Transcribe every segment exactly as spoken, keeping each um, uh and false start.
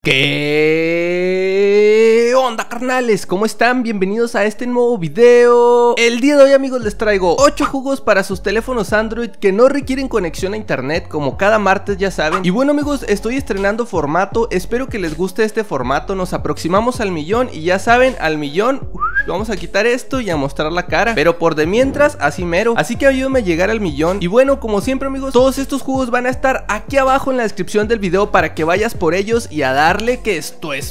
¿Qué onda, carnales? ¿Cómo están? Bienvenidos a este nuevo video. El día de hoy, amigos, les traigo ocho jugos para sus teléfonos Android que no requieren conexión a internet, como cada martes, ya saben. Y bueno, amigos, estoy estrenando formato. Espero que les guste este formato. Nos aproximamos al millón y ya saben, al millón uf, vamos a quitar esto y a mostrar la cara, pero por de mientras, así mero. Así que ayúdenme a llegar al millón. Y bueno, como siempre, amigos, todos estos jugos van a estar aquí abajo en la descripción del video para que vayas por ellos y a darle que esto es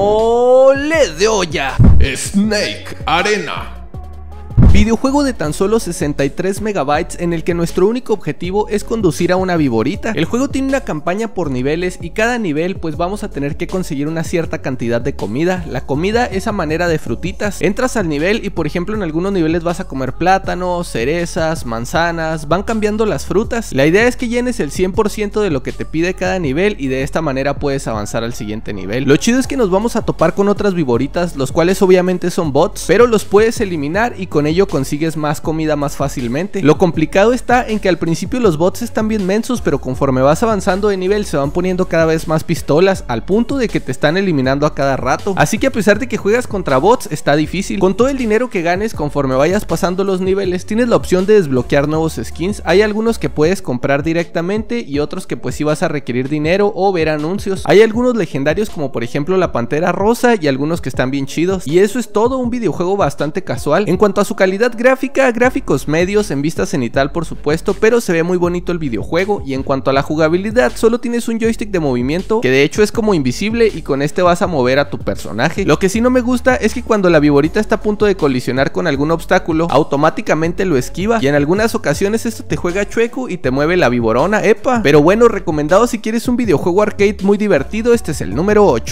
mole de olla. Snake Arena. Videojuego de tan solo sesenta y tres megabytes en el que nuestro único objetivo es conducir a una viborita. El juego tiene una campaña por niveles y cada nivel pues vamos a tener que conseguir una cierta cantidad de comida. La comida es a manera de frutitas. Entras al nivel y por ejemplo en algunos niveles vas a comer plátanos, cerezas, manzanas, van cambiando las frutas. La idea es que llenes el cien por ciento de lo que te pide cada nivel y de esta manera puedes avanzar al siguiente nivel. Lo chido es que nos vamos a topar con otras viboritas, los cuales obviamente son bots, pero los puedes eliminar y con ello consigues más comida más fácilmente. Lo complicado está en que al principio los bots están bien mensos, pero conforme vas avanzando de nivel se van poniendo cada vez más pistolas, al punto de que te están eliminando a cada rato. Así que a pesar de que juegas contra bots, está difícil. Con todo el dinero que ganes conforme vayas pasando los niveles, tienes la opción de desbloquear nuevos skins. Hay algunos que puedes comprar directamente y otros que pues sí vas a requerir dinero o ver anuncios. Hay algunos legendarios como por ejemplo la Pantera Rosa y algunos que están bien chidos. Y eso es todo, un videojuego bastante casual. En cuanto a su calidad gráfica, gráficos medios en vista cenital por supuesto, pero se ve muy bonito el videojuego. Y en cuanto a la jugabilidad, solo tienes un joystick de movimiento que de hecho es como invisible y con este vas a mover a tu personaje. Lo que sí no me gusta es que cuando la viborita está a punto de colisionar con algún obstáculo, automáticamente lo esquiva y en algunas ocasiones esto te juega chueco y te mueve la viborona, epa. Pero bueno, recomendado si quieres un videojuego arcade muy divertido, este es el número ocho.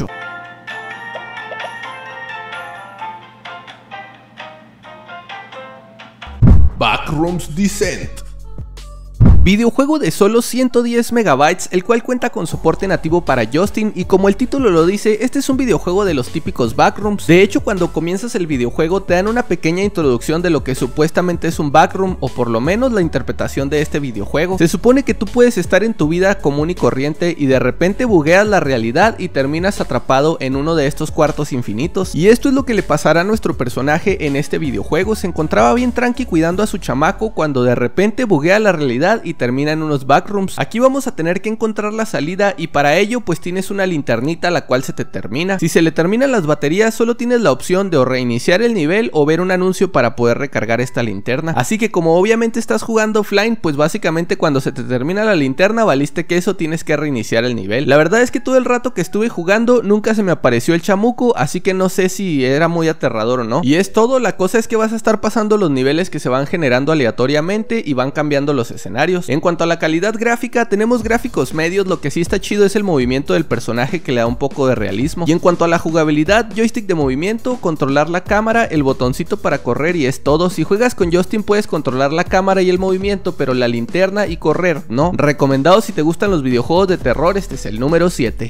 Backrooms Descent. Videojuego de solo ciento diez megabytes, el cual cuenta con soporte nativo para Justin y como el título lo dice, este es un videojuego de los típicos backrooms. De hecho, cuando comienzas el videojuego te dan una pequeña introducción de lo que supuestamente es un backroom o por lo menos la interpretación de este videojuego. Se supone que tú puedes estar en tu vida común y corriente y de repente bugueas la realidad y terminas atrapado en uno de estos cuartos infinitos. Y esto es lo que le pasará a nuestro personaje en este videojuego. Se encontraba bien tranqui cuidando a su chamaco cuando de repente buguea la realidad y termina en unos backrooms. Aquí vamos a tener que encontrar la salida y para ello pues tienes una linternita la cual se te termina. Si se le terminan las baterías solo tienes la opción de o reiniciar el nivel o ver un anuncio para poder recargar esta linterna. Así que como obviamente estás jugando offline, pues básicamente cuando se te termina la linterna valiste queso, tienes que reiniciar el nivel. La verdad es que todo el rato que estuve jugando nunca se me apareció el chamuco, así que no sé si era muy aterrador o no. Y es todo, la cosa es que vas a estar pasando los niveles que se van generando aleatoriamente y van cambiando los escenarios. En cuanto a la calidad gráfica, tenemos gráficos medios, lo que sí está chido es el movimiento del personaje que le da un poco de realismo. Y en cuanto a la jugabilidad, joystick de movimiento, controlar la cámara, el botoncito para correr y es todo. Si juegas con Justin puedes controlar la cámara y el movimiento, pero la linterna y correr, no. Recomendado si te gustan los videojuegos de terror, este es el número siete.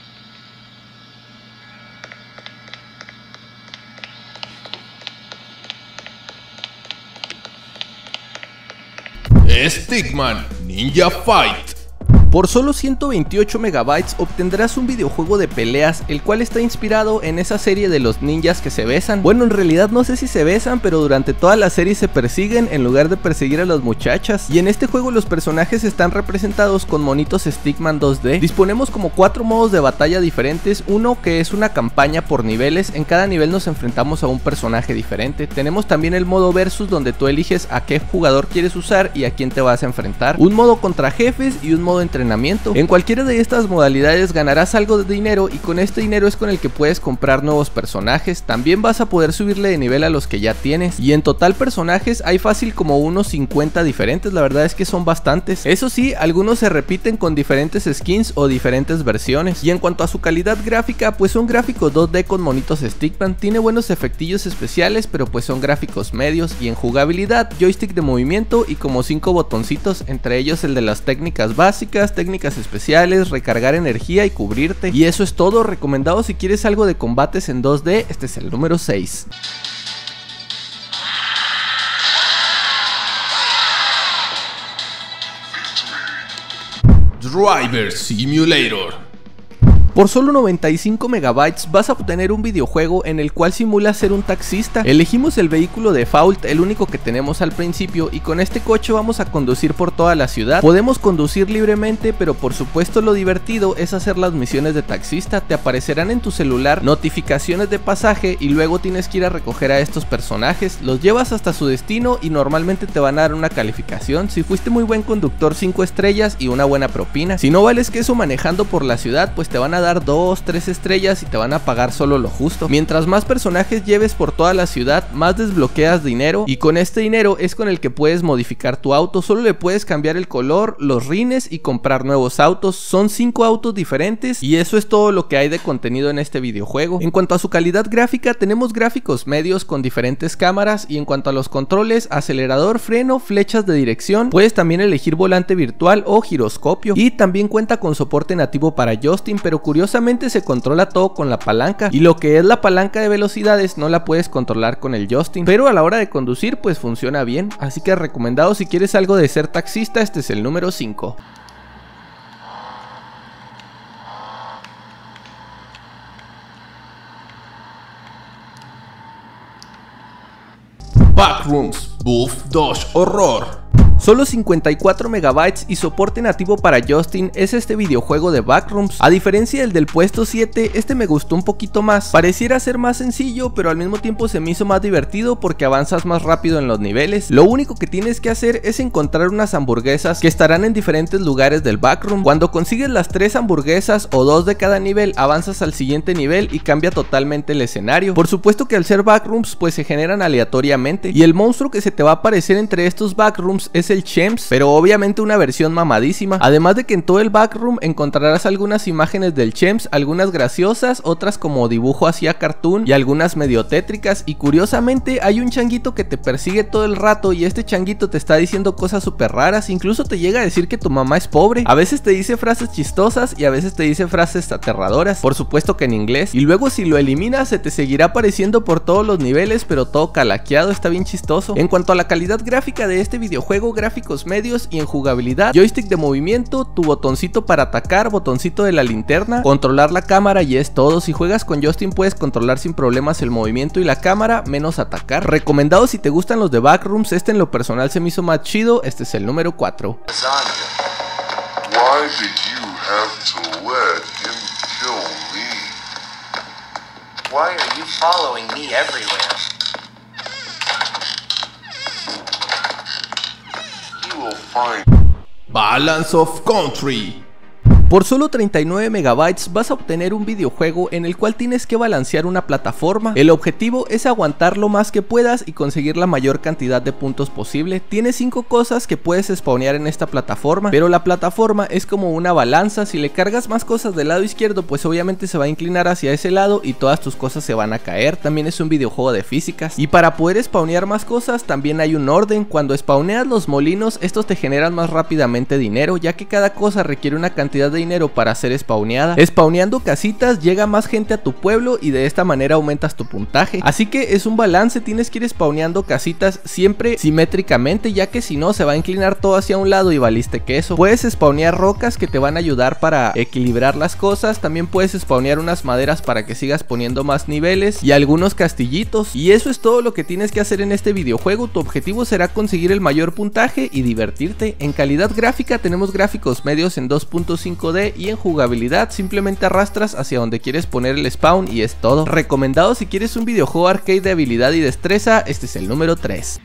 Stickman Ninja Fight. Por solo ciento veintiocho megabytes obtendrás un videojuego de peleas, el cual está inspirado en esa serie de los ninjas que se besan. Bueno, en realidad no sé si se besan, pero durante toda la serie se persiguen en lugar de perseguir a las muchachas. Y en este juego los personajes están representados con monitos Stickman dos D. Disponemos como cuatro modos de batalla diferentes, uno que es una campaña por niveles. En cada nivel nos enfrentamos a un personaje diferente. Tenemos también el modo versus, donde tú eliges a qué jugador quieres usar y a quién te vas a enfrentar. Un modo contra jefes y un modo entrenamiento. En cualquiera de estas modalidades ganarás algo de dinero y con este dinero es con el que puedes comprar nuevos personajes. También vas a poder subirle de nivel a los que ya tienes. Y en total personajes hay fácil como unos cincuenta diferentes, la verdad es que son bastantes. Eso sí, algunos se repiten con diferentes skins o diferentes versiones. Y en cuanto a su calidad gráfica, pues son gráficos dos D con monitos Stickman. Tiene buenos efectillos especiales, pero pues son gráficos medios. Y en jugabilidad, joystick de movimiento y como cinco botoncitos, entre ellos el de las técnicas básicas, técnicas especiales, recargar energía y cubrirte. Y eso es todo, recomendado si quieres algo de combates en dos D, este es el número seis. Driver Simulator. Por solo noventa y cinco megabytes vas a obtener un videojuego en el cual simula ser un taxista. Elegimos el vehículo default, el único que tenemos al principio, y con este coche vamos a conducir por toda la ciudad. Podemos conducir libremente, pero por supuesto lo divertido es hacer las misiones de taxista. Te aparecerán en tu celular notificaciones de pasaje y luego tienes que ir a recoger a estos personajes, los llevas hasta su destino y normalmente te van a dar una calificación. Si fuiste muy buen conductor, cinco estrellas y una buena propina. Si no vales queso manejando por la ciudad, pues te van a dar dos, tres estrellas y te van a pagar solo lo justo. Mientras más personajes lleves por toda la ciudad, más desbloqueas dinero, y con este dinero es con el que puedes modificar tu auto. Solo le puedes cambiar el color, los rines y comprar nuevos autos. Son cinco autos diferentes y eso es todo lo que hay de contenido en este videojuego. En cuanto a su calidad gráfica, tenemos gráficos medios con diferentes cámaras, y en cuanto a los controles, acelerador, freno, flechas de dirección, puedes también elegir volante virtual o giroscopio, y también cuenta con soporte nativo para joystick, pero curiosamente se controla todo con la palanca, y lo que es la palanca de velocidades no la puedes controlar con el joystick, pero a la hora de conducir pues funciona bien, así que recomendado si quieres algo de ser taxista. Este es el número cinco. Backrooms Buff Dodge Horror. Solo cincuenta y cuatro megabytes y soporte nativo para joystick es este videojuego de Backrooms. A diferencia del del puesto siete, este me gustó un poquito más. Pareciera ser más sencillo, pero al mismo tiempo se me hizo más divertido porque avanzas más rápido en los niveles. Lo único que tienes que hacer es encontrar unas hamburguesas que estarán en diferentes lugares del backroom. Cuando consigues las tres hamburguesas o dos de cada nivel, avanzas al siguiente nivel y cambia totalmente el escenario. Por supuesto que al ser backrooms pues se generan aleatoriamente, y el monstruo que se te va a aparecer entre estos backrooms es el Chems, pero obviamente una versión mamadísima. Además de que en todo el backroom encontrarás algunas imágenes del Chems, algunas graciosas, otras como dibujo hacia cartoon y algunas medio tétricas, y curiosamente hay un changuito que te persigue todo el rato, y este changuito te está diciendo cosas súper raras, incluso te llega a decir que tu mamá es pobre. A veces te dice frases chistosas y a veces te dice frases aterradoras, por supuesto que en inglés, y luego si lo eliminas se te seguirá apareciendo por todos los niveles, pero todo calaqueado, está bien chistoso. En cuanto a la calidad gráfica de este videojuego, gráficos medios, y en jugabilidad, joystick de movimiento, tu botoncito para atacar, botoncito de la linterna, controlar la cámara y es todo. Si juegas con joystick puedes controlar sin problemas el movimiento y la cámara, menos atacar. Recomendado si te gustan los de Backrooms. Este en lo personal se me hizo más chido. Este es el número cuatro. Why did you have to let him kill me? Why are you following me everywhere? You will find Balance of Country. Por solo treinta y nueve megabytes vas a obtener un videojuego en el cual tienes que balancear una plataforma. El objetivo es aguantar lo más que puedas y conseguir la mayor cantidad de puntos posible. Tienes cinco cosas que puedes spawnear en esta plataforma, pero la plataforma es como una balanza. Si le cargas más cosas del lado izquierdo, pues obviamente se va a inclinar hacia ese lado y todas tus cosas se van a caer. También es un videojuego de físicas, y para poder spawnear más cosas también hay un orden. Cuando spawneas los molinos, estos te generan más rápidamente dinero, ya que cada cosa requiere una cantidad de dinero para ser spawneada. Spawneando casitas llega más gente a tu pueblo y de esta manera aumentas tu puntaje, así que es un balance. Tienes que ir spawneando casitas siempre simétricamente, ya que si no se va a inclinar todo hacia un lado y valiste queso. Puedes spawnear rocas que te van a ayudar para equilibrar las cosas. También puedes spawnear unas maderas para que sigas poniendo más niveles y algunos castillitos, y eso es todo lo que tienes que hacer en este videojuego. Tu objetivo será conseguir el mayor puntaje y divertirte. En calidad gráfica tenemos gráficos medios en dos punto cinco D, y en jugabilidad simplemente arrastras hacia donde quieres poner el spawn y es todo. Recomendado si quieres un videojuego arcade de habilidad y destreza. Este es el número tres.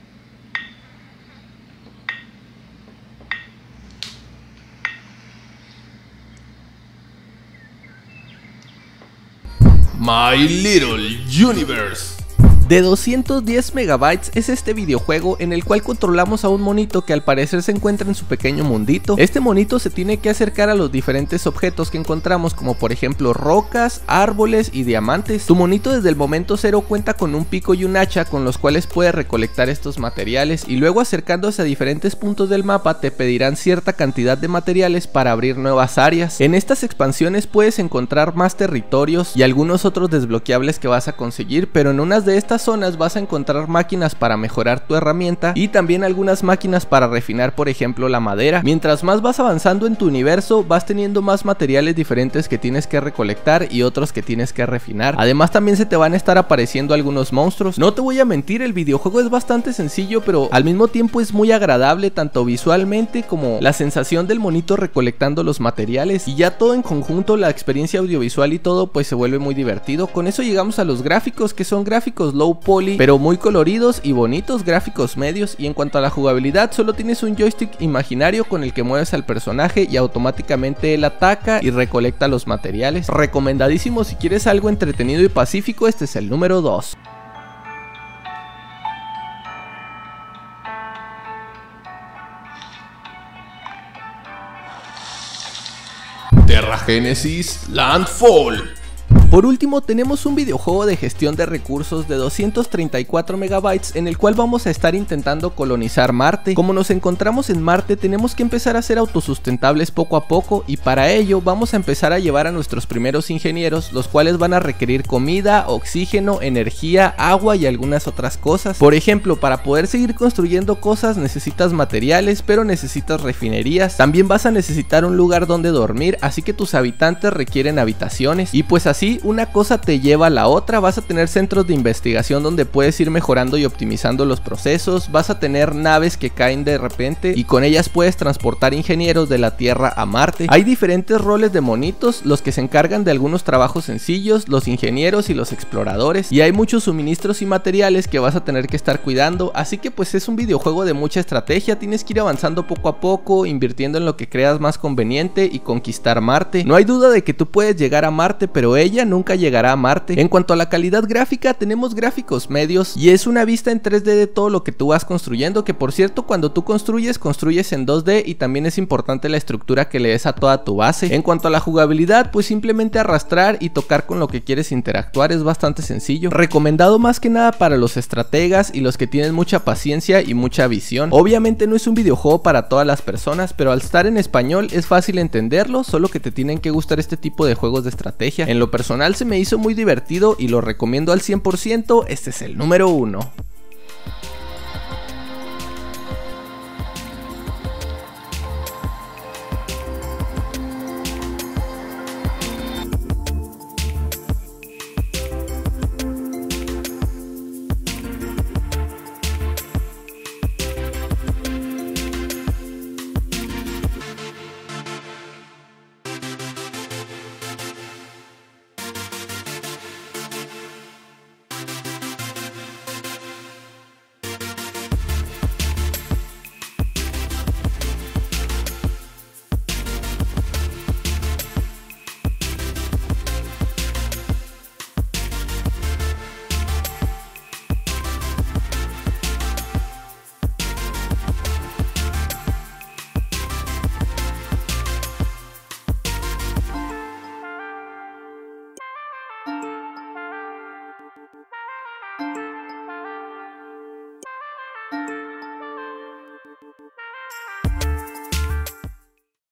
My Little Universe. De doscientos diez megabytes es este videojuego en el cual controlamos a un monito que al parecer se encuentra en su pequeño mundito. Este monito se tiene que acercar a los diferentes objetos que encontramos, como por ejemplo rocas, árboles y diamantes. Tu monito desde el momento cero cuenta con un pico y un hacha con los cuales puede recolectar estos materiales, y luego acercándose a diferentes puntos del mapa te pedirán cierta cantidad de materiales para abrir nuevas áreas. En estas expansiones puedes encontrar más territorios y algunos otros desbloqueables que vas a conseguir, pero en unas de estas estas zonas vas a encontrar máquinas para mejorar tu herramienta y también algunas máquinas para refinar, por ejemplo, la madera. Mientras más vas avanzando en tu universo, vas teniendo más materiales diferentes que tienes que recolectar y otros que tienes que refinar. Además, también se te van a estar apareciendo algunos monstruos. No te voy a mentir, el videojuego es bastante sencillo, pero al mismo tiempo es muy agradable, tanto visualmente como la sensación del monito recolectando los materiales, y ya todo en conjunto, la experiencia audiovisual y todo, pues se vuelve muy divertido. Con eso llegamos a los gráficos, que son gráficos low poly, pero muy coloridos y bonitos, gráficos medios. Y en cuanto a la jugabilidad, solo tienes un joystick imaginario con el que mueves al personaje y automáticamente él ataca y recolecta los materiales. Recomendadísimo si quieres algo entretenido y pacífico, este es el número dos. Terra Genesis Landfall. Por último, tenemos un videojuego de gestión de recursos de doscientos treinta y cuatro megabytes en el cual vamos a estar intentando colonizar Marte. Como nos encontramos en Marte, tenemos que empezar a ser autosustentables poco a poco, y para ello vamos a empezar a llevar a nuestros primeros ingenieros, los cuales van a requerir comida, oxígeno, energía, agua y algunas otras cosas. Por ejemplo, para poder seguir construyendo cosas necesitas materiales, pero necesitas refinerías. También vas a necesitar un lugar donde dormir, así que tus habitantes requieren habitaciones. Y pues así, una cosa te lleva a la otra. Vas a tener centros de investigación donde puedes ir mejorando y optimizando los procesos. Vas a tener naves que caen de repente y con ellas puedes transportar ingenieros de la Tierra a Marte. Hay diferentes roles de monitos, los que se encargan de algunos trabajos sencillos, los ingenieros y los exploradores, y hay muchos suministros y materiales que vas a tener que estar cuidando. Así que pues es un videojuego de mucha estrategia. Tienes que ir avanzando poco a poco, invirtiendo en lo que creas más conveniente y conquistar Marte. No hay duda de que tú puedes llegar a Marte, pero ella nunca llegará a Marte. En cuanto a la calidad gráfica, tenemos gráficos medios y es una vista en tres D de todo lo que tú vas construyendo, que por cierto, cuando tú construyes, construyes en dos D, y también es importante la estructura que le des a toda tu base. En cuanto a la jugabilidad, pues simplemente arrastrar y tocar con lo que quieres interactuar, es bastante sencillo. Recomendado más que nada para los estrategas y los que tienen mucha paciencia y mucha visión. Obviamente no es un videojuego para todas las personas, pero al estar en español es fácil entenderlo, solo que te tienen que gustar este tipo de juegos de estrategia. En lo personal se me hizo muy divertido y lo recomiendo al cien por ciento, este es el número uno.